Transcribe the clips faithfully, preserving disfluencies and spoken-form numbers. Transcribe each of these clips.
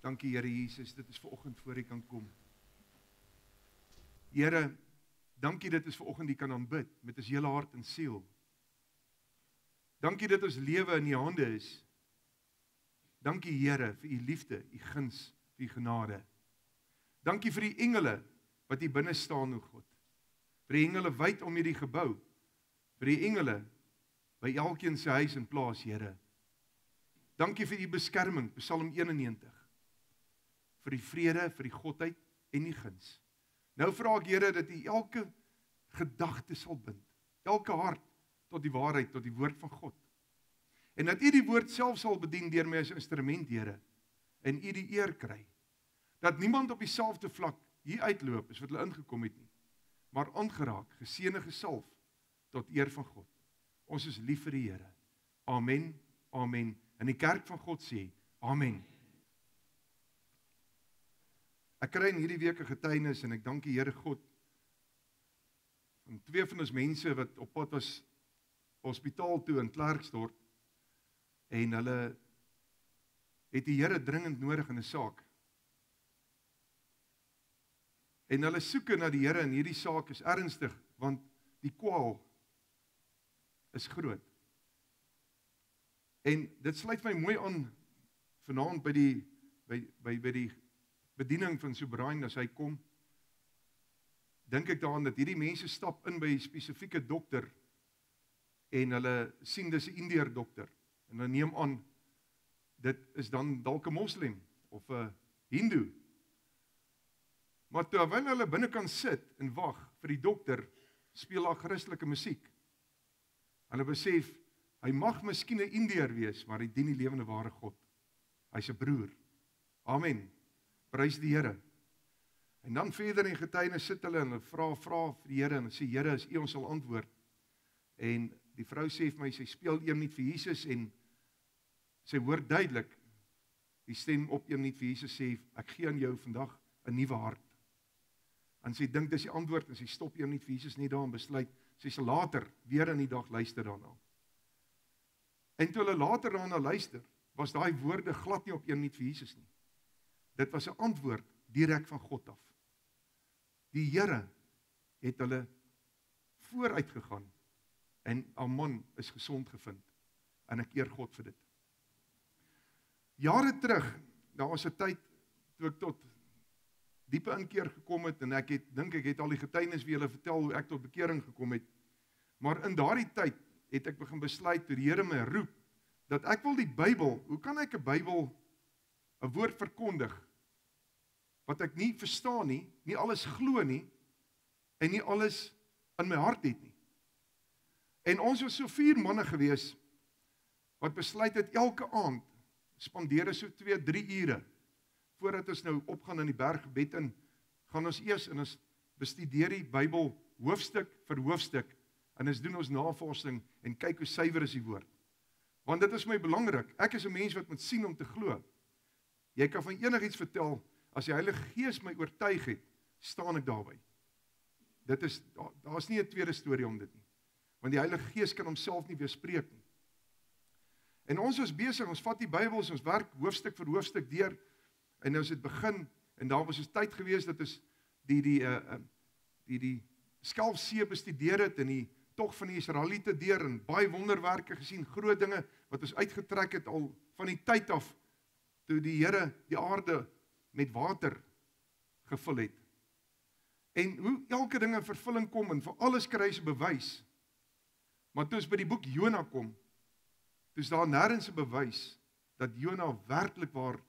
Dankie Here Jesus, dit is vanoggend voor U kan kom. Here, dankie dit is vanoggend U kan aanbid met ons hele hart en siel. Dankie dat ons lewe in U hande is. Dankie Here vir U liefde, U guns, vir U genade. Dankie vir die engele wat hier binne staan, o God. Vir die engele wyd om hierdie gebou. Vir die engele by elkeen se huis en plaas, Here. Dankie vir U beskerming, Psalm eenennegentig. Vir die vrede, vir die godheid en die guns. Nou vra ek Here dat U elke gedagte sal bind, elke hart tot die waarheid, tot die woord van God. En dat U die woord self sal bedien deur my as instrument, Here, en U die eer kry. Dat niemand op dieselfde vlak hier uitloop as wat hulle ingekom het nie, maar aangeraak, geseëne gesalf tot eer van God. Ons is lief vir die Here. Amen, amen. En die kerk van God sê, amen. Ek kry in hierdie week 'n getuienis en ek dank die Here God van twee van ons mense wat op pad was hospitaal toe in Klerksdorp en hulle het die Here dringend nodig in 'n saak. En hulle soeke na die Here in hierdie saak is ernstig want die kwaal is groot. En dit sluit my mooi aan vanaand by die by by by die bediening van Soebrain as hy kom. Dink ek daaraan dat hierdie mense stap in by 'n spesifieke dokter en hulle sien dis 'n Indiër dokter en hulle neem aan dit is dan dalk 'n moslim of 'n hindoe. Maar terwyl hulle binne kan sit en wag vir die dokter, speel daar Christelike musiek. Hulle besef hy mag miskien 'n Indiër wees, maar hy dien die lewende ware God. Hy's 'n broer. Amen. Prys die Here. En dan verder in getuienis sit hulle en hulle vra vra vir die Here en sê Here, as U ons sal antwoord. En die vrou sê vir my sy speel een minuut vir Jesus en sy hoor duidelik die stem op een minuut vir Jesus sê ek gee aan jou vandag 'n nuwe hart. En sy dink dis die antwoord en sy stop een minuut vir Jesus net daar en besluit sy sal later weer in die dag luister daarna. En toe hulle later daarna luister, was daai woorde glad nie op een minuut vir Jesus nie. Dit was 'n antwoord direk van God af. Die Here het hulle vooruit gegaan en 'n man is gesond gevind. En ek eer God vir dit. Jare terug, daar was 'n tyd toe ek tot diepe inkeer gekom het en ek het dink ek het al die getuienis wie julle vertel hoe ek tot bekering gekom het. Maar in daardie tyd het ek begin besluit toe die Here my roep dat ek wil die Bybel, hoe kan ek 'n Bybel 'n woord verkondig wat ek nie verstaan nie, nie alles glo nie en nie alles in my hart het nie. En ons was so vier manne gewees wat besluit het elke aand spandeer so twee, drie ure voordat ons nou opgaan in die berggebed in, gaan ons eers en ons bestudeer die Bybel hoofstuk vir hoofstuk en ons doen ons navorsing en kyk hoe suiwer is die woord. Want dit is my belangrik. Ek is 'n mens wat moet sien om te glo. Jy kan van enigiets vertel, as die Heilige Gees my oortuig het, staan ek daarby. Dit is, daar is nie 'n tweede storie om dit nie. Want die Heilige Gees kan homself nie weerspreek nie. En ons was besig, ons vat die Bybels, ons werk hoofstuk vir hoofstuk deur, en ons het begin, en daar was 'n tyd gewees dat ons die, die, uh, die, die Skalfsee bestudeer het, en die tog van die Israeliete deur, en baie wonderwerke gesien, groot dinge, wat ons uitgetrek het al van die tyd af, toe die Here die aarde met water gevul het. En hoe elke ding in vervulling kom, en vir alles kry hy 'n bewys. Maar toe ons by die boek Jona kom, toe is daar nêrens 'n bewys, dat Jona werklik waar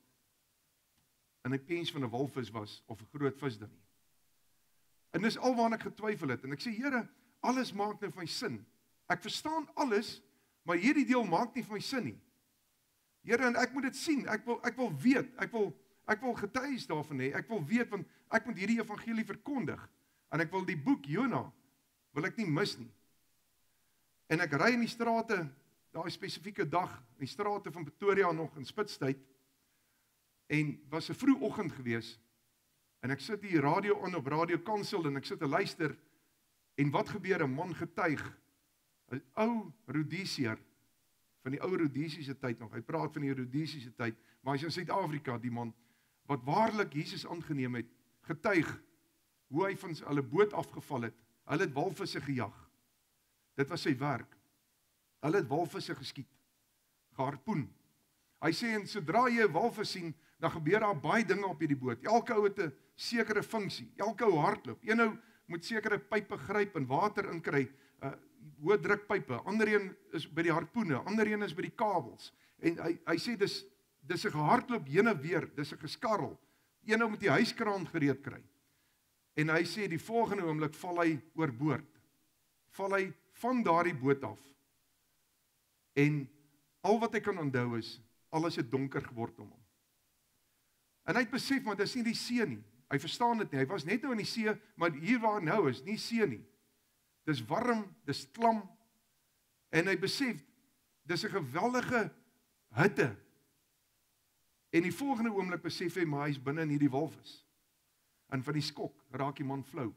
in 'n pens van 'n walvis was, of 'n groot vis dan nie. En dis alwaar ek getwyfel het, en ek sê, Here, alles maak nou vir my sin. Ek verstaan alles, maar hierdie deel maak nie vir my sin nie. Here, en ek moet dit sien, ek wil, ek wil weet, ek wil, ek wil getuies daarvan hê, ek wil weet, want ek moet hierdie evangelie verkondig, en ek wil die boek Jona, wil ek nie mis nie. En ek ry in die strate, daai spesifieke dag, in die strate van Pretoria nog in Spitstyd, en was 'n vroeë oggend gewees, en ek sit die radio aan op Radio Kansel, en ek sit te luister, en wat gebeur, 'n man getuig, 'n ou Rhodesiër, van die ou Rhodesiese tyd nog, hy praat van die Rhodesiese tyd, maar hy's in Suid-Afrika, die man, wat waarlik Jesus aangeneem het, getuig hoe hy van hulle boot afgeval het. Hulle het walvisse gejag. Dit was sy werk. Hulle het walvisse geskiet, geharpoen. Hy sê, en sodra jy 'n walvis sien, dan gebeur daar baie dinge op hierdie boot. Elke ou het 'n sekere funksie, elke ou hardloop. Een ou moet sekere pype gryp en water inkry, uh, hoë drukpype. Ander een is by die harpoene, ander een is by die kabels. En hy hy sê dis dis 'n gehardloop heen en weer, dis 'n geskarrel. Een ou moet die huiskraan gereed kry. En hy sê die volgende oomblik val hy oorboord. Val hy van daardie boot af. En al wat hy kan onthou is, alles het donker geword om hom. En hy het besef, maar dis nie die see nie. Hy verstaan dit nie, hy was net nou in die see, maar hier waar nou is, nie see nie. Dis warm, dis klam, en hy besef, dis 'n geweldige hitte. En die volgende oomblik besef hy, maar hy is binne in hierdie walvis. En van die skok raak die man flou.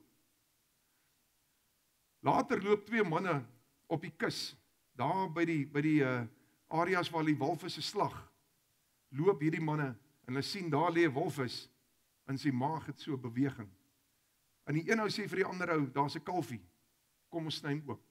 Later loop twee manne op die kus, daar by die, by die uh, areas waar die walvisse slag, loop hierdie manne, en hulle sien, daar lê 'n walvis, en sy maag het so beweging. En die een ou sê vir die ander ou, daar's 'n kalfie, kom ons sny hom oop.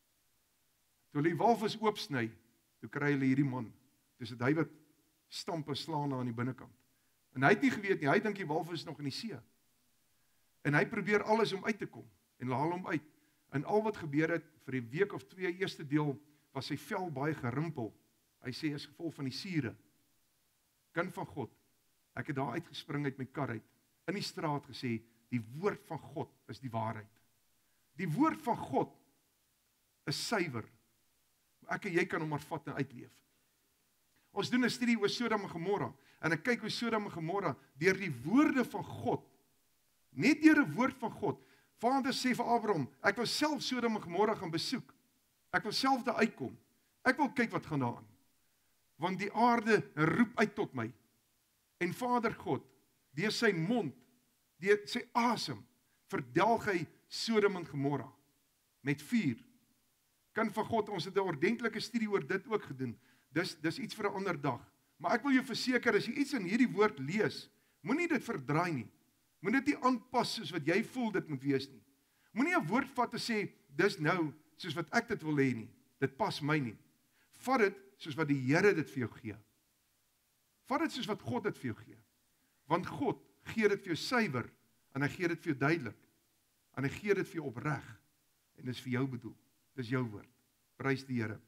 Toe hulle die walvis oopsny, toe kry hulle hierdie man, dis dit hy wat stamp en slaan daar aan die binnekant. En hy het nie geweet nie, hy dink die walvis is nog in die see. En hy probeer alles om uit te kom, en haal hom uit. En al wat gebeur het, vir die week of twee eerste deel, was sy vel baie gerimpel. Hy sê, as gevolg van die sure. Kind van God, ek het daar uitgespring uit my kar uit, in die straat gesê, die woord van God is die waarheid. Die woord van God is suiwer. Ek en jy kan hom maar vat en uitleef. Ons doen 'n studie oor Sodom en Gomorra, en ek kyk hoe Sodom en Gomorra, deur die woorde van God, net deur 'n woord van God, Vader sê vir Abraham, ek wil self Sodom en Gomorra gaan besoek, ek wil self daar uitkom, ek wil kyk wat gaan daar aan, want die aarde roep uit tot my, en Vader God, deur sy mond, deur sy asem, verdelg hy Sodom en Gomorra, met vuur. Kind van God, ons het 'n ordentlike studie oor dit ook gedoen, dis, dis iets vir 'n ander dag, maar ek wil jou verseker, as jy iets in hierdie woord lees, moenie dit verdraai nie, moet dit nie aanpas soos wat jy voel dit moet wees nie, moenie 'n woord vat en sê, dis nou, soos wat ek dit wil hê nie, dit pas my nie, vat dit soos wat die Here dit vir jou gee, vat dit soos wat God dit vir jou gee, want God gee dit vir jou suiwer, en hy gee dit vir jou duidelik, en hy gee dit vir jou opreg, en dis vir jou bedoel, dis jou woord, prys die Here.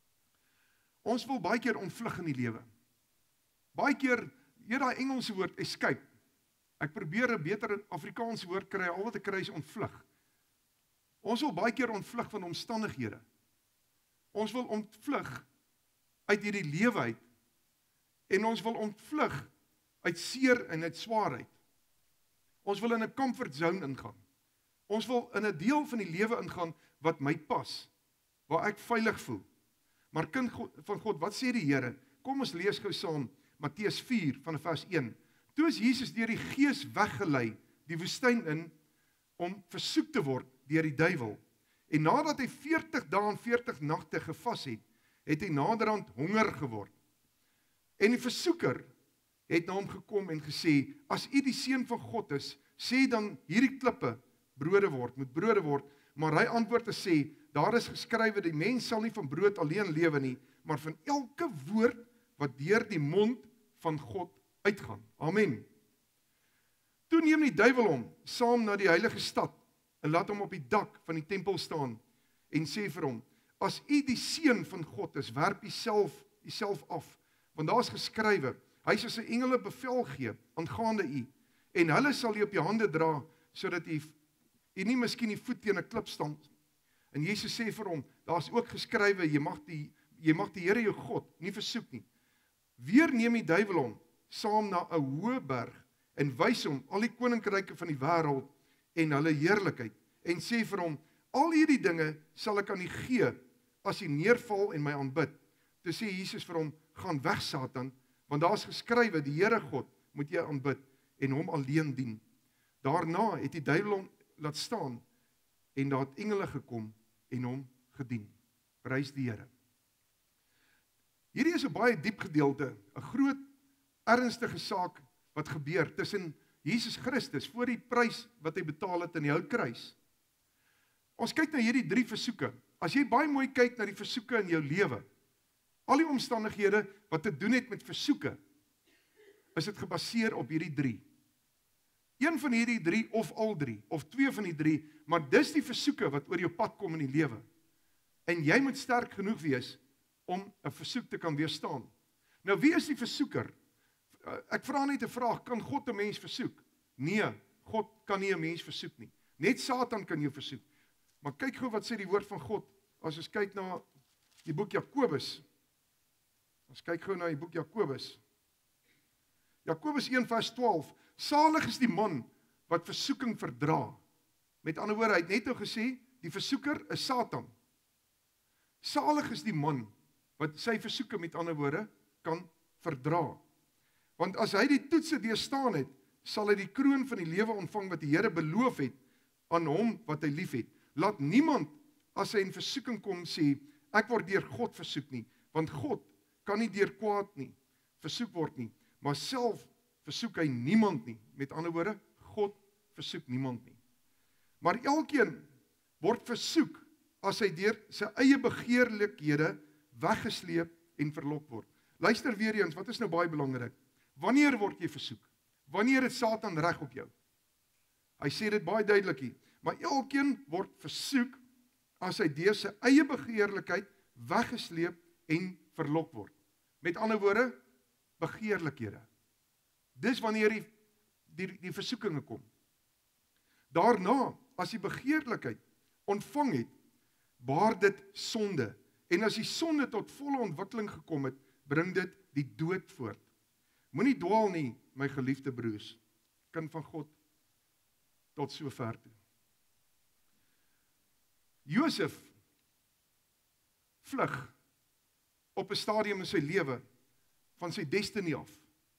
Ons wil baie keer ontvlug in die lewe, baie keer, hier daai Engelse woord, escape, ek probeer 'n beter Afrikaanse woord kry, al wat ek kry is ontvlug. Ons wil baie keer ontvlug van omstandighede, ons wil ontvlug uit hierdie lewe uit, en ons wil ontvlug uit seer en uit swaarheid. Ons wil in 'n comfort zone ingaan. Ons wil in 'n deel van die lewe ingaan wat my pas, waar ek veilig voel. Maar kind van God, wat sê die Here? Kom ons lees gou saam Matteus vier van vers een. Toe is Jesus deur die Gees weggelei die woestyn in om versoek te word deur die duiwel. En nadat hy veertig dae en veertig nagte gevas het, het hy naderhand honger geword. En die versoeker het na hom gekom en gesê, as u die seun van God is, sê dan hierdie klippe brode word, moet brode word, maar hy antwoord en sê, daar is geskrywe, die mens sal nie van brood alleen lewe nie, maar van elke woord wat deur die mond van God uitgaan. Amen. Toe neem die duiwel hom saam na die heilige stad en laat hom op die dak van die tempel staan en sê vir hom, as u die seun van God is, werp u self, u self af, want daar is geskrywe, hy sal sy engele bevel gee aangaande u, en hulle sal u op die hande dra, sodat u, u nie miskien die voet teen 'n klip stamp. En Jesus sê vir hom, daar is ook geskrywe, jy mag die, jy mag die Here jou God nie versoek nie. Weer neem die duiwel hom saam na 'n hoë berg en wys hom al die koninkryke van die wêreld en hulle heerlikheid en sê vir hom, al hierdie dinge sal ek aan u gee as u neerval en my aanbid. Toe sê Jesus vir hom, gaan weg Satan, want daar is geskrywe, die Here God moet jy aanbid en hom alleen dien. Daarna het die duiwel hom laat staan en daar het engele gekom en hom gedien. Prys die Here. Hierdie is 'n baie diep gedeelte, 'n groot, ernstige saak wat gebeur tussen Jesus Christus voor die prys wat hy betaal het in die houtkruis. Ons kyk na hierdie drie versoeke. As jy baie mooi kyk na die versoeke in jou lewe, al die omstandighede wat te doen het met versoeke, is dit gebaseer op hierdie drie. Een van hierdie drie, of al drie, of twee van die drie, maar dis die versoeke wat oor jou pad kom in die lewe. En jy moet sterk genoeg wees om 'n versoek te kan weerstaan. Nou, wie is die versoeker? Ek vra net 'n vraag, kan God 'n mens versoek? Nee, God kan nie 'n mens versoek nie. Net Satan kan jou versoek. Maar kyk gou wat sê die woord van God, as ons kyk na die boek Jakobus. Ons kyk gou na die boek Jakobus. Jakobus een vers twaalf, salig is die man wat versoeking verdra. Met ander woorde, hy het net nou gesê, die versoeker is Satan. Salig is die man wat sy versoeke, met ander woorde, kan verdra. Want as hy die toetse deurstaan het, sal hy die kroon van die lewe ontvang wat die Here beloof het aan hom wat hy lief het. Laat niemand, as hy in versoeking kom, sê, ek word deur God versoek nie, want God kan nie deur kwaad nie versoek word nie, maar self versoek hy niemand nie. Met ander woorde, God versoek niemand nie. Maar elkeen word versoek as hy deur sy eie begeerlikhede weggesleep en verlok word. Luister weer eens, wat is nou baie belangrik? Wanneer word jy versoek? Wanneer het Satan reg op jou? Hy sê dit baie duidelik hier, maar elkeen word versoek as hy deur sy eie begeerlikheid weggesleep en verlok word. Met ander woorde, begeerlikhede. Dis wanneer die, die, die versoekinge kom. Daarna, as die begeerlikheid ontvang het, baar dit sonde. En as die sonde tot volle ontwikkeling gekom het, bring dit die dood voort. Moenie dwaal nie, my geliefde broers, kind van God, tot so ver toe. Josef vlug op 'n stadium in sy lewe van sy destiny af.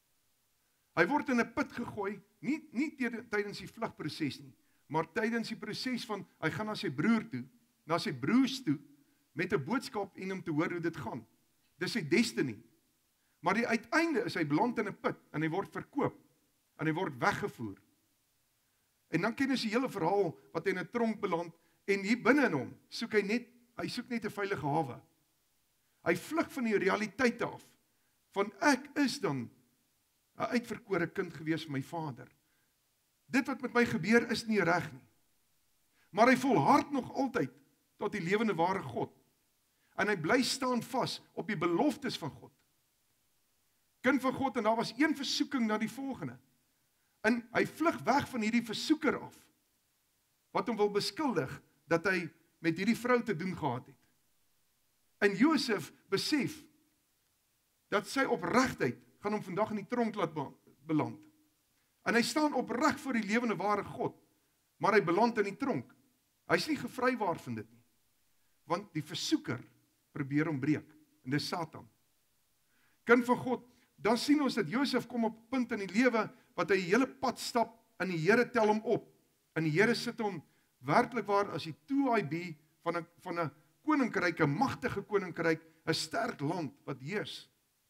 Hy word in 'n put gegooi, nie, nie tydens die vlugproses nie, maar tydens die proses van, hy gaan na sy broer toe, na sy broers toe, met 'n boodskap en om te hoor hoe dit gaan. Dis sy destiny. Maar die uiteinde is hy beland in 'n put, en hy word verkoop, en hy word weggevoer. En dan ken ons die hele verhaal, wat hy in 'n tronk beland, en hier binne in hom, soek hy net, hy soek net 'n veilige hawe. Hy vlug van die realiteite af, van ek is dan 'n uitverkore kind gewees van my vader. Dit wat met my gebeur is nie reg nie. Maar hy volhard nog altyd tot die lewende ware God. En hy bly staan vas op die beloftes van God. Kind van God, en daar was een versoeking na die volgende. En hy vlug weg van hierdie versoeker af, wat hom wil beskuldig, dat hy met hierdie vrou te doen gehad het. En Josef besef, dat sy opregtheid gaan hom vandag in die tronk laat beland. En hy staan opreg voor die lewende ware God, maar hy beland in die tronk. Hy is nie gevrywaar van dit nie, want die versoeker probeer hom breek, en dis Satan. Kind van God, dan sien ons dat Josef kom op 'n punt in die lewe, wat hy die hele pad stap, en die Here tel hom op, en die Here sit hom werklik waar as die two I B van 'n van 'n koninkryk, 'n magtige koninkryk, 'n sterk land wat heers.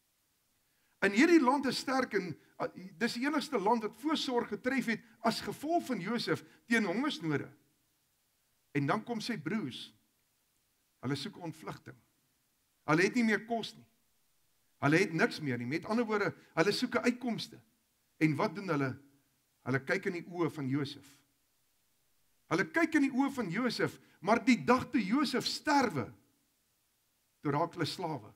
En hierdie land is sterk, en dis die enigste land wat voorsorg getref het as gevolg van Josef teen hongersnode. En dan kom sy broers. Hulle soek ontvlugting. Hulle het nie meer kos nie. Hulle het niks meer nie. Met ander woorde, hulle soek 'n uitkomste. En wat doen hulle? Hulle kyk in die oë van Josef. Hulle kyk in die oë van Josef, maar die dag toe Josef sterwe, toe raak hulle slawe.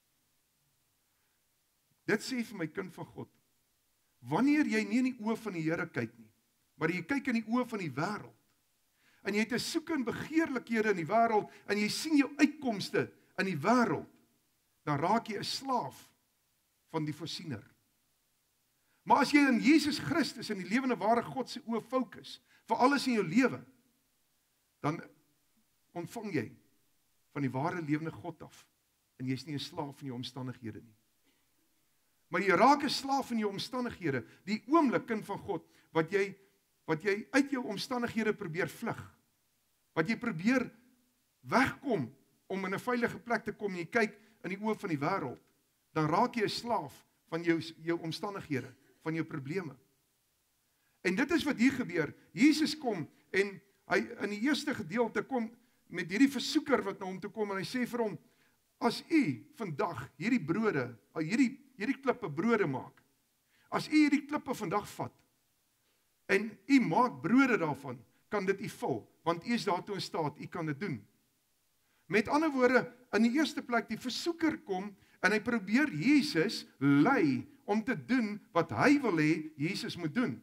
Dit sê vir my kind van God, wanneer jy nie in die oë van die Here kyk nie, maar jy kyk in die oë van die wêreld, en jy het 'n soeke en begeerlikhede in die wêreld, en jy sien jou uitkomste in die wêreld, dan raak jy 'n slaaf van die voorsiener. Maar as jy in Jesus Christus, in die lewende ware God se oë fokus, vir alles in jou lewe, dan ontvang jy van die ware lewende God af, en jy is nie 'n slaaf van jou omstandighede nie. Maar jy raak 'n slaaf van jou omstandighede, die oomblik, kind van God, wat jy, wat jy uit jou omstandighede probeer vlug, wat jy probeer wegkom, om in 'n veilige plek te kom, en jy kyk in die oë van die wêreld, dan raak jy 'n slaaf van jou, jou omstandighede, van jou probleme. En dit is wat hier gebeur. Jesus kom en hy in die eerste gedeelte kom met hierdie versoeker wat na hom toe kom en hy sê vir hom, as u vandag hierdie brode, hierdie, hierdie klippe brode maak, as u hierdie klippe vandag vat, en u maak brode daarvan, kan dit u vul, want u is daartoe in staat, u kan dit doen. Met ander woorde, in die eerste plek, die versoeker kom, en hy probeer Jesus lei, om te doen wat hy wil hê Jesus moet doen.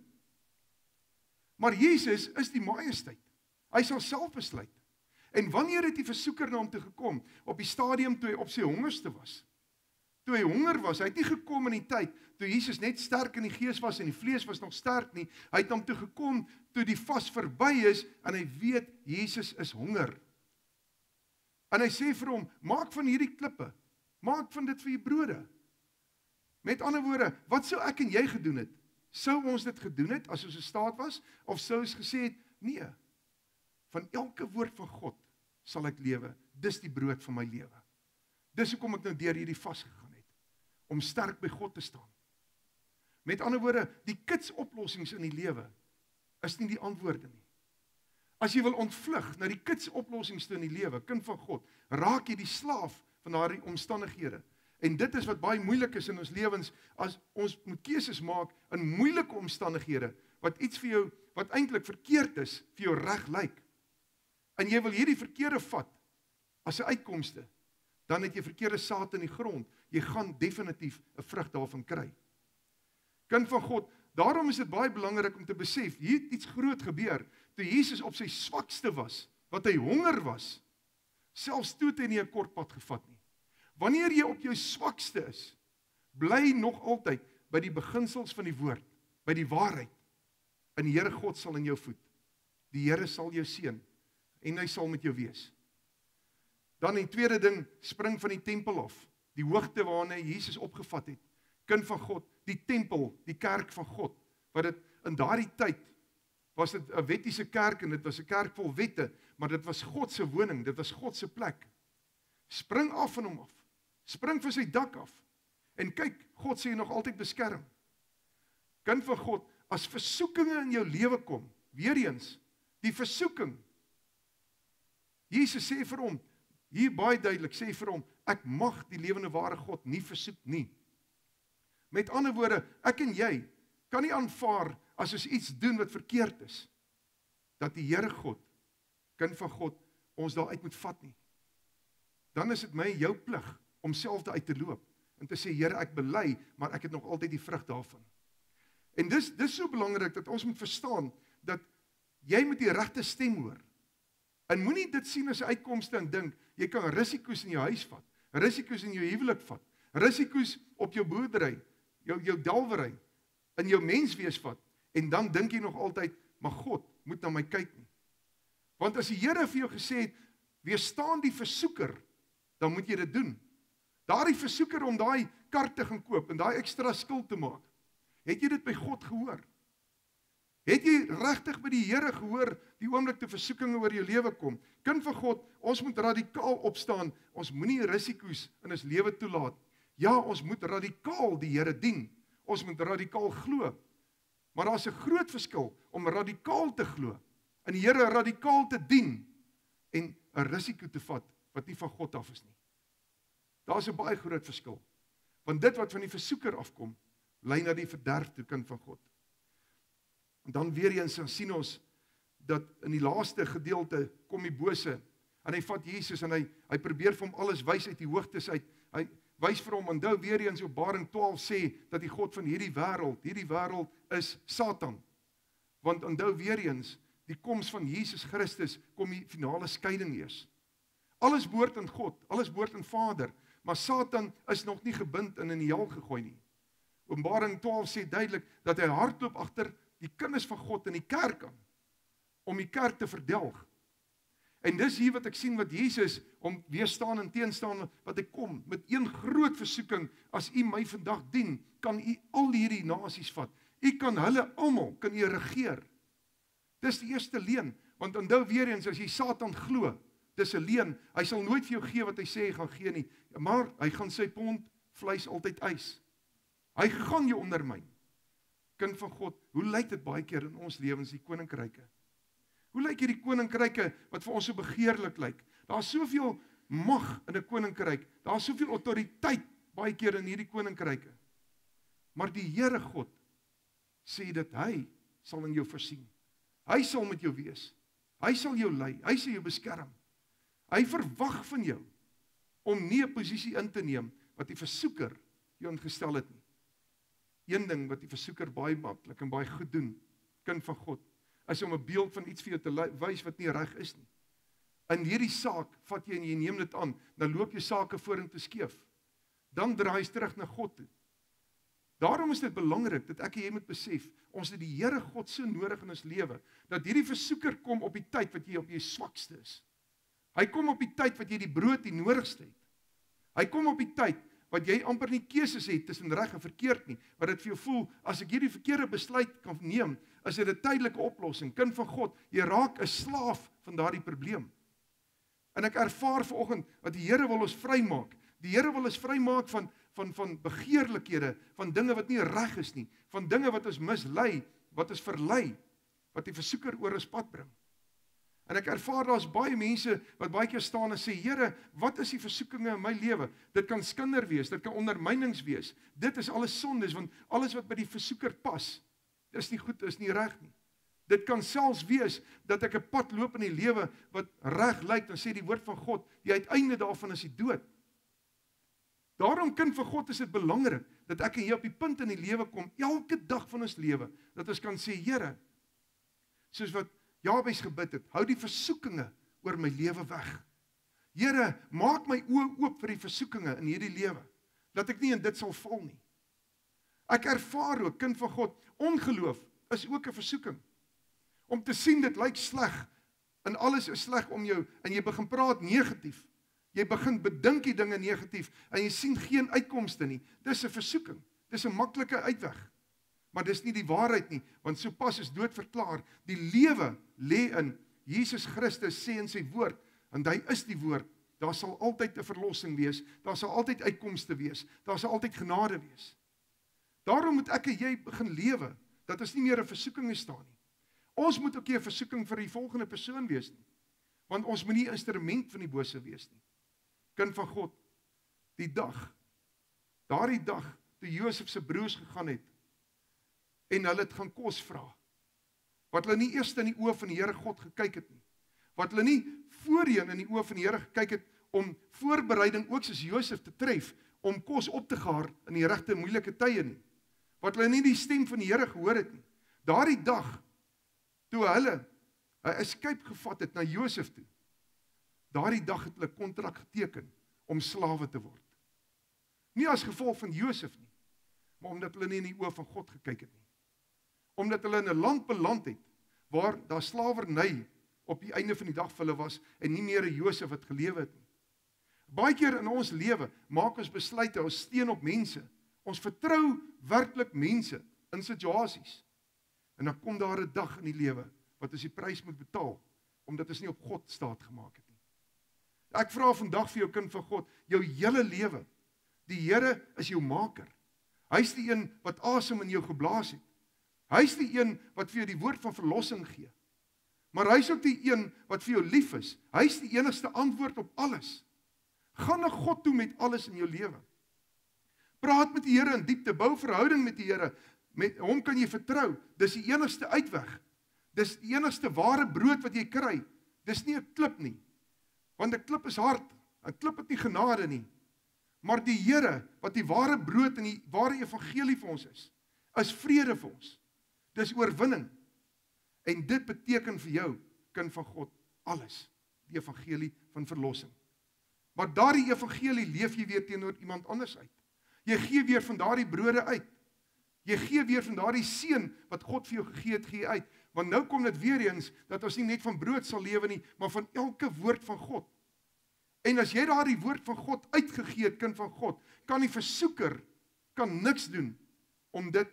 Maar Jesus is die majesteit. Hy sal self besluit. En wanneer het die versoeker na hom toe gekom? Op die stadium toe hy op sy hongerste was. Toe hy honger was, hy het nie gekom in die tyd, toe Jesus net sterk in die gees was, en die vlees was nog sterk nie, hy het hom toe gekom, toe die vas verby is, en hy weet, Jesus is honger. En hy sê vir hom, maak van hierdie klippe, maak van dit vir die brode. Met ander woorde, wat sou ek en jy gedoen het? Sou ons dit gedoen het, as ons in staat was, of sou ons gesê het, nee, van elke woord van God sal ek lewe, dis die brood van my lewe. Dis hoekom ek nou deur hierdie vas gegaan het, om sterk by God te staan. Met ander woorde, die kits oplossings in die lewe, is nie die antwoorde nie. As jy wil ontvlug na die kits oplossings in die lewe, kind van God, raak jy die slaaf van daardie omstandighede. En dit is wat baie moeilik is in ons lewens, as ons moet keuses maak in moeilike omstandighede, wat iets vir jou, wat eintlik verkeerd is, vir jou reg lyk. En jy wil hierdie verkeerde vat, as 'n uitkomste, dan het jy verkeerde saad in die grond. Jy gaan definitief 'n vrug daarvan kry. Kind van God, daarom is dit baie belangrik om te besef, hier het iets groot gebeur, toe Jesus op sy swakste was, wat hy honger was, selfs toe het hy nie 'n kort pad gevat nie. Wanneer jy op jou swakste is, bly nog altyd by die beginsels van die woord, by die waarheid, en die Here God sal in jou voed. Die Here sal jou seën, en hy sal met jou wees. Dan die tweede ding, spring van die tempel af, die hoogte waarna Jesus opgevat het, kind van God, die tempel, die kerk van God, wat dit in daardie tyd, was dit 'n wettiese kerk, en dit was 'n kerk vol wette, maar dit was God se woning, dit was God se plek. Spring af van hom af, spring van sy dak af, en kyk, God sê jy nog altyd beskerm. Kind van God, as versoekinge in jou lewe kom, weer eens, die versoeking, Jesus sê vir hom, hier baie duidelik, sê vir hom, ek mag die lewende ware God nie versoek nie. Met ander woorde, ek en jy, kan nie aanvaar, as ons iets doen wat verkeerd is, dat die Here God, kind van God, ons daaruit moet vat nie. Dan is dit my jou plig, om self daaruit te loop, en te sê, Here, ek bely, maar ek het nog altyd die vrug daarvan. En dis, dis so belangrik, dat ons moet verstaan, dat jy moet die regte stem hoor, en moenie dit sien as 'n uitkomste en dink, jy kan risiko's in jou huis vat, risiko's in jou huwelik vat, risiko's op jou boerdery, jou, jou dalwery, in jou menswees vat, en dan dink jy nog altyd, maar God moet na my kyk nie. Want as die Here vir jou gesê het, weerstaan die versoeker, dan moet jy dit doen. Daardie versoeker om daai kar te gaan koop, en daai ekstra skuld te maak, het jy dit by God gehoor? Het jy regtig by die Here gehoor, die oomblik te versoekinge oor jou lewe kom? Kind van God, ons moet radikaal opstaan, ons moenie risiko's in ons lewe toelaat. Ja, ons moet radikaal die Here dien, ons moet radikaal glo, maar daar is 'n groot verskil om radikaal te glo, en die Here radikaal te dien, en 'n risiko te vat, wat nie van God af is nie. Daar is 'n baie groot verskil, want dit wat van die versoeker afkom, lei na die verderf toe, kind van God. En dan weer eens, dan sien ons, dat in die laaste gedeelte, kom die bose, en hy vat Jesus, en hy, hy probeer vir hom alles wys uit die hoogtes uit, hy wys vir hom, onthou weer eens, Openbaring twaalf sê, dat die God van hierdie wêreld, hierdie wêreld is Satan, want onthou weer eens, die koms van Jesus Christus, kom die finale skeiding eers. Alles behoort aan God, alles behoort aan Vader, maar Satan is nog nie gebind en in die hel gegooi nie. Openbaring twaalf sê duidelik, dat hy hardloop agter die kinders van God in die kerk aan, om die kerk te verdelg. En dis hier wat ek sien wat Jesus, om weerstaan en teenstaan, wat hy kom, met een groot versoeking, as u my vandag dien, kan u al hierdie nasies vat, u kan hulle almal, kan u regeer. Dis die eerste leen, want onthou weer eens, as jy Satan glo, dis 'n leen, hy sal nooit vir jou gee wat hy sê hy gaan gee nie, maar hy gaan sy pond vleis altyd eis. Hy gaan jou ondermyn. kind van God, hoe lyk dit baie keer in ons lewens, die koninkryke? Hoe lyk hierdie koninkryke wat vir ons so begeerlik lyk? Daar is soveel mag in 'n koninkryk, daar is soveel autoriteit baie keer in hierdie koninkryke. Maar die Here God sê dat hy sal in jou voorsien. Hy sal met jou wees. Hy sal jou lei, hy sal jou beskerm. Hy verwag van jou om nie 'n posisie in te neem wat die versoeker jou ingestel het nie. Een ding wat die versoeker baie maklik en baie goed doen, kind van God, is om 'n beeld van iets vir jou te wys wat nie reg is nie. In hierdie saak vat jy en jy neem dit aan, dan loop jy sake vorentoe skeef. Dan draai jy terug na God toe. Daarom is dit belangrik dat ek en jy moet besef, ons het die Here God so nodig in ons lewe, dat hierdie versoeker kom op die tyd wat jy op jou swakste is. Hy kom op die tyd wat jy die brood die nodigste het. Hy kom op die tyd wat jy amper nie keuses het tussen reg en verkeerd nie, wat dit vir jou voel, as ek hierdie verkeerde besluit kan neem, is dit 'n tydelike oplossing. Kind van God, jy raak 'n slaaf van daardie probleem. En ek ervaar vanoggend dat die Here wil ons vrymaak. Die Here wil ons vrymaak van van van begeerlikhede, van dinge wat nie reg is nie, van dinge wat ons mislei, wat ons verlei, wat die versoeker oor ons pad bring. En ek ervaar daar's baie mense wat baie keer staan en sê, Here, wat is die versoekinge in my lewe? Dit kan skinder wees, dit kan ondermynings wees. Dit is alles sondes, want alles wat by die versoeker pas, is nie goed, is nie reg nie. Dit kan selfs wees dat ek 'n pad loop in die lewe wat reg lyk, dan sê die woord van God, die uiteinde daarvan is die dood. Daarom, kind van God, is dit belangrik dat ek en jy op die punt in die lewe kom, elke dag van ons lewe, dat ons kan sê, Here, soos wat Jabes gebid het, hou die versoekinge oor my lewe weg. Here, maak my oë oop vir die versoekinge in hierdie lewe, dat ek nie in dit sal val nie. Ek ervaar ook, kind van God, ongeloof is ook 'n versoeking. Om te sien dit lyk sleg, en alles is sleg om jou, en jy begin praat negatief. Jy begin bedink die dinge negatief, en jy sien geen uitkomste nie. Dis 'n versoeking, dis 'n maklike uitweg. Maar dis nie die waarheid nie, want sopas is dood verklaar, die lewe lê in Jesus Christus sê in sy woord, en hy is die woord, daar sal altyd 'n verlossing wees, daar sal altyd uitkomste wees, daar sal altyd genade wees. Daarom moet ek en jy begin lewe, dat ons nie meer 'n versoeking is staan nie. Ons moet ook nie 'n versoeking vir die volgende persoon wees nie, want ons moet nie 'n instrument van die bose wees nie. Kind van God, die dag, daardie dag, toe Josef se broers gegaan het, en hulle het gaan kos vra, wat hulle nie eers in die oë van die Here God gekyk het nie, wat hulle nie voorheen in die oë van die Here gekyk het, om voorbereiding ook soos Josef te tref, om kos op te gaar in die regte moeilike tye nie, wat hulle nie die stem van die Here gehoor het nie. Daardie dag, toe hulle 'n escape gevat het na Josef toe, daardie dag het hulle kontrak geteken om slawe te word. Nie as gevolg van Josef nie, maar omdat hulle nie in die oë van God gekyk het nie. Omdat hulle in 'n land beland het, waar daar slawerny op die einde van die dag vir hulle was, en nie meer 'n Josef wat gelewe het nie. Baie keer in ons lewe, maak ons besluite, ons steun op mense, ons vertrou werklik mense, in situasies, en dan kom daar 'n dag in die lewe, wat ons die prys moet betaal, omdat ons nie op God staat gemaak het nie. Ek vra vandag vir jou kind van God, jou hele lewe, die Here is jou maker. Hy is die een wat asem in jou geblaas het. Hy is die een wat vir jou die woord van verlossing gee. Maar hy is ook die een wat vir jou lief is. Hy is die enigste antwoord op alles. Gaan na God toe met alles in jou lewe. Praat met die Here in diepte, bou verhouding met die Here. Met hom kan jy vertrou. Dis die enigste uitweg. Dis die enigste ware brood wat jy kry. Dis nie 'n klip nie. Want 'n klip is hard. 'n Klip het nie genade nie. Maar die Here, wat die ware brood en die ware evangelie vir ons is, is vrede vir ons. Dis oorwinning. En dit beteken vir jou, kind van God, alles. Die evangelie van verlossing. Maar daardie evangelie leef jy weer teenoor iemand anders uit. Jy gee weer van daardie brode uit. Jy gee weer van daardie seën wat God vir jou gegee het, gee uit. Want nou kom dit weer eens, dat ons nie net van brood sal lewe nie, maar van elke woord van God. En as jy daardie woord van God uitgegee het, kind van God, kan die versoeker, kan niks doen, om dit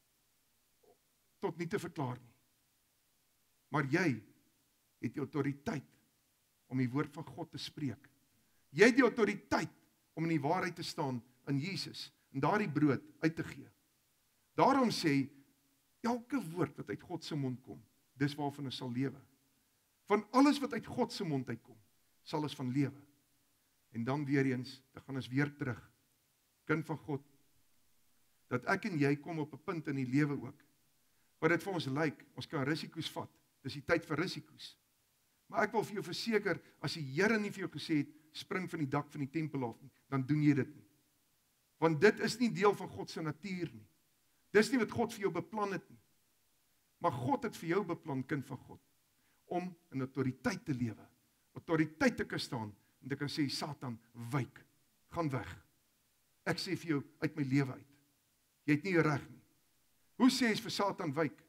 tot nie te verklaar nie. Maar jy het die autoriteit om die woord van God te spreek. Jy het die autoriteit om in die waarheid te staan in Jesus, en daardie brood uit te gee. Daarom sê Elke woord wat uit God se mond kom, dis waarvan ons sal lewe. Van alles wat uit God se mond uitkom, sal ons van lewe. En dan weer eens, dan gaan ons weer terug, kind van God, dat ek en jy kom op 'n punt in die lewe ook, wat dit vir ons lyk, ons kan risiko's vat, dis die tyd vir risiko's. Maar ek wil vir jou verseker, as die Here nie vir jou gesê het, spring van die dak van die tempel af nie, dan doen jy dit nie. Want dit is nie deel van God se natuur nie. Dis nie wat God vir jou beplan het nie. Maar God het vir jou beplan, kind van God, om in autoriteit te lewe, autoriteit te kan staan, en te kan sê, Satan, wyk, gaan weg. Ek sê vir jou, uit my lewe uit. Jy het nie reg nie. Hoe sê jy vir Satan, wyk?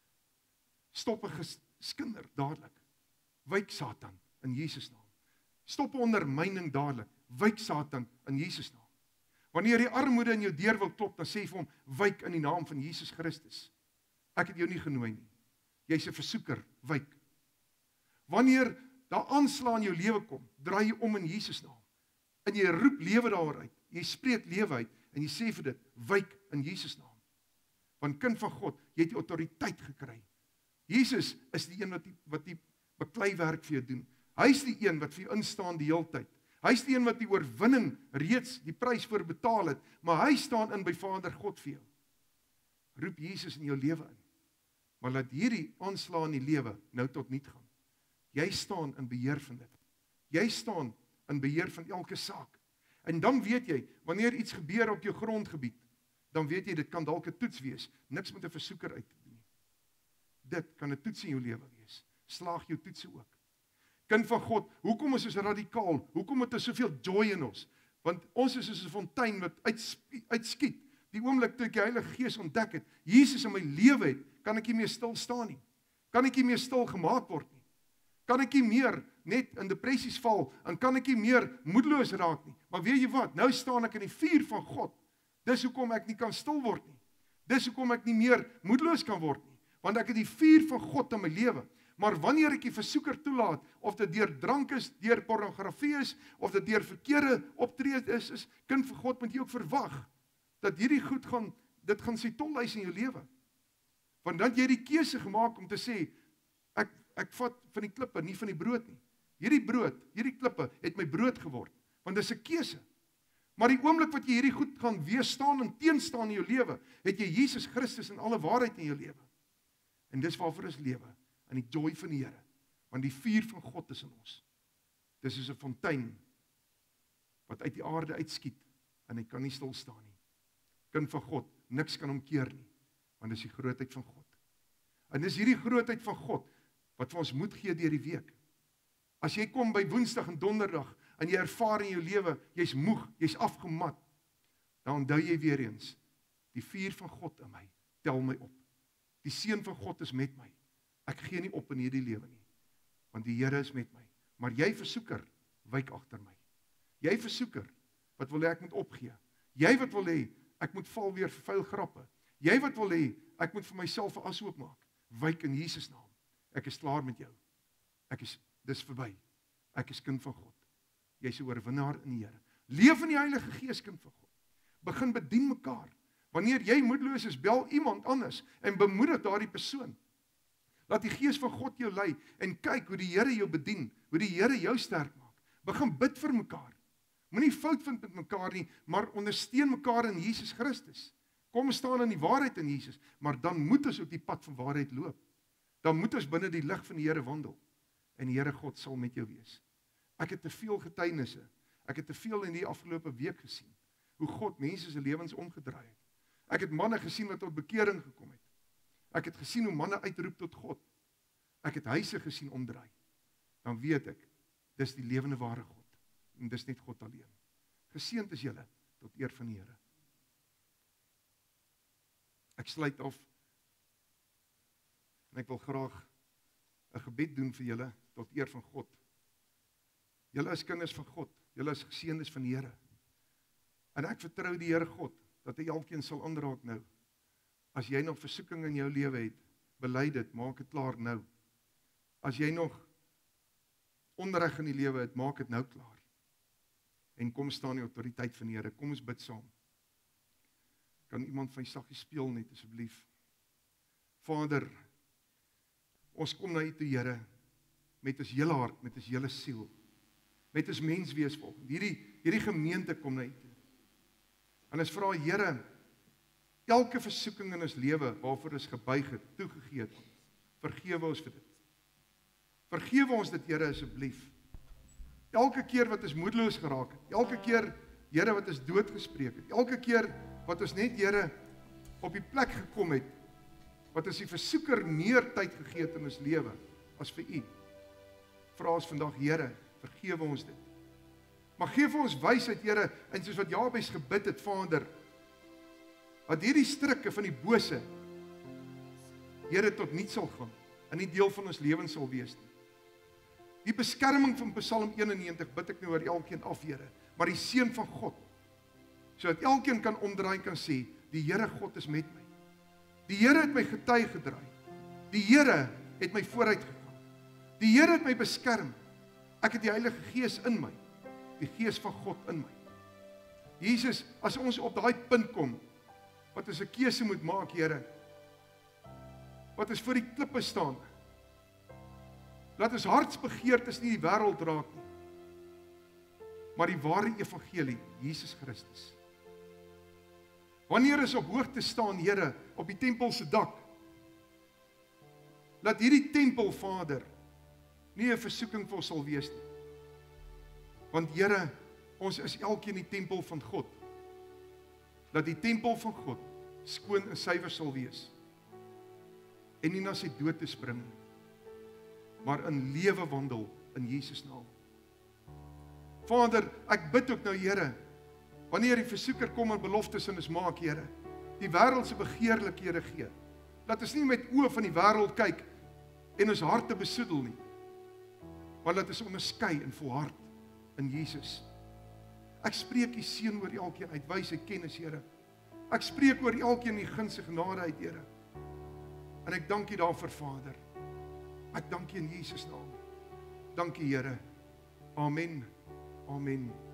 Stop 'n geskinder, dadelik. Wyk Satan, in Jesus naam. Stop 'n ondermyning dadelik. Wyk Satan, in Jesus naam. Wanneer die armoede in jou deur wil klop, dan sê jy vir hom, wyk in die naam van Jesus Christus. Ek het jou nie genooi nie. Jy's 'n versoeker, wyk. Wanneer daar aanslae in jou lewe kom, draai jy om in Jesus naam. En jy roep lewe daaruit. Jy spreek lewe uit en jy sê vir dit, wyk in Jesus naam. Want kind van God, jy het die autoriteit gekry. Jesus is die een wat die, wat die bekleiwerk vir jou doen. Hy is die een wat vir jou instaan die hele tyd. Hy is die een wat die oorwinning reeds die prys voor betaal het, maar hy staan in by Vader God vir jou. Roep Jesus in jou lewe in. Maar laat hierdie aanslae in die lewe nou tot niet gaan. Jy staan in beheer van dit. Jy staan in beheer van elke saak. En dan weet jy, wanneer iets gebeur op jou grondgebied, dan weet jy, dit kan dalk 'n toets wees. Niks met 'n versoeker uit te doen. Dit kan 'n toets in jou lewe wees. Slaag jou toetse ook. Kind van God, hoekom is ons radikaal? Hoekom het ons soveel joy in ons? Want ons is soos 'n fontein wat uitskiet. Die oomblik toe ek die Heilige Gees ontdek het, Jesus in my lewe het, kan ek nie meer stil staan nie. Kan ek nie meer stil gemaak word nie. Kan ek nie meer net in depressies val, en kan ek nie meer moedeloos raak nie. Maar weet jy wat, nou staan ek in die vuur van God. Dis hoekom ek nie kan stil word nie. Dis hoekom ek nie meer moedeloos kan word nie. Want ek het die vuur van God in my lewe. Maar wanneer ek die versoeker toelaat, of dit deur drank is, deur pornografie is, of dit deur verkeerde optrede is, is, kind van God, moet jy ook verwag, dat hierdie goed gaan, dit gaan sy tol eis in jou lewe. Want dan het jy die keuse gemaak om te sê, ek, ek vat van die klippe, nie van die brood nie. Hierdie brood, hierdie klippe, het my brood geword, want dit is 'n keuse. Maar die oomblik wat jy hierdie goed gaan weerstaan en teenstaan in jou lewe, het jy Jesus Christus in alle waarheid in jou lewe. En dis waarvoor ons lewe, in die joy van die Here, want die vuur van God is in ons. Dis soos 'n fontein, wat uit die aarde uitskiet, en hy kan nie stil staan nie. Kind van God, niks kan hom keer nie, want dis die grootheid van God. En dis hierdie grootheid van God, wat vir ons moed gee deur die week. As jy kom by Woensdag en Donderdag, en jy ervaar in jou lewe, jy's moeg, jy's afgemat, dan onthou jy weer eens, die vuur van God in my, tel my op. Die seën van God is met my. Ek gee nie op in hierdie lewe nie, want die Here is met my. Maar jy versoeker, wyk agter my. Jy versoeker, wat wil hê ek moet opgee? Jy wat wil hê, ek moet val weer vir vuil grappe. Jy wat wil hê, ek moet vir myself 'n as oopmaak. Wyk in Jesus naam. Ek is klaar met jou. Ek is, dis verby. Ek is kind van God. Jy's 'n oorwinnaar in die Here. Leef in die Heilige Gees, kind van God. Begin bedien mekaar. Wanneer jy moedeloos is, bel iemand anders en bemoedig daardie persoon. Laat die Gees van God jou lei en kyk hoe die Here jou bedien, hoe die Here jou sterk maak. Begin bid vir mekaar. Moenie fout vind met mekaar nie, maar ondersteun mekaar in Jesus Christus. Kom staan in die waarheid in Jesus, maar dan moet ons op die pad van waarheid loop. Dan moet ons binne die lig van die Here wandel. En die Here God sal met jou wees. Ek het te veel getuienisse. Ek het te veel in die afgelope week gesien, hoe God mense se lewens omgedraai het. Ek het manne gesien wat tot bekering gekom het. Ek het gesien hoe manne uitroep tot God. Ek het huise gesien omdraai. Dan weet ek, dis die lewende ware God. En dis net God alleen. Geseënd is julle tot eer van die Here. Ek sluit af. En ek wil graag 'n gebed doen vir julle tot eer van God. Julle is kinders van God. Julle is geseëndes van die Here. En ek vertrou die Here God dat hy elkeen sal aanraak nou. As jy nog versoeking in jou lewe het, bely dit, maak dit klaar nou. As jy nog onreg in die lewe het, maak dit nou klaar. En kom staan in die autoriteit van die Here. Kom ons bid saam. Kan iemand van die saggie speel net asseblief? Vader, ons kom na U toe, Here, met ons hele hart, met ons hele siel, met ons menswees volgens. Hierdie, hierdie gemeente kom na U toe. En ons vra, Here, elke versoeking in ons lewe, waarvoor ons gebuig het, toegegee het, vergewe ons vir dit. Vergewe ons dit, Here, asseblief. Elke keer wat ons moedeloos geraak het, elke keer, Here, wat ons doodgespreek het, elke keer wat ons net, Here, op die plek gekom het, wat ons die versoeker meer tyd gegee het in ons lewe, as vir U. Vra ons vandag, Here, vergewe ons dit. Maar geef ons wysheid, Here, en soos wat Jabes gebid het, Vader, dat hierdie strikke van die bose, Here, tot niet sal gaan, en nie deel van ons lewens sal wees nie. Die beskerming van Psalm eenennegentig bid ek nou oor elkeen af, Here, maar die seën van God, sodat elkeen kan omdraai en kan sê, die Here God is met my. Die Here het my getuig gedraai. Die Here het my vooruit gegaan. Die Here het my beskerm. Ek het die Heilige Gees in my. Die Gees van God in my. Jesus, as ons op daai punt kom, wat ons 'n keuse moet maak, Here, wat ons voor die klippe staan, laat ons hartsbegeertes nie die wêreld raak nie, maar die ware evangelie, Jesus Christus. Wanneer ons op hoogte staan, Here, op die tempel se dak, laat hierdie tempel, Vader, nie 'n versoeking vir ons sal wees nie. Want Here, ons is elkeen die tempel van God. Dat die tempel van God skoon en suiwer sal wees. En nie na sy dood te spring, maar in lewe wandel in Jesus naam. Vader, ek bid ook nou, Here, wanneer die versoeker kom en beloftes in ons maak, Here, die wêreldse begeerlikhede gee. Laat ons nie met oë van die wêreld kyk en ons harte besoedel nie, maar laat ons onderskei en volhard in Jesus. Ek spreek U seën oor elkeen uit wysheid, kennis, Here. Ek spreek oor elkeen die guns en genade uit, Here. En ek dank U daarvoor, Vader. Ek dank U in Jesus naam. Dankie, Here. Amen. Amen.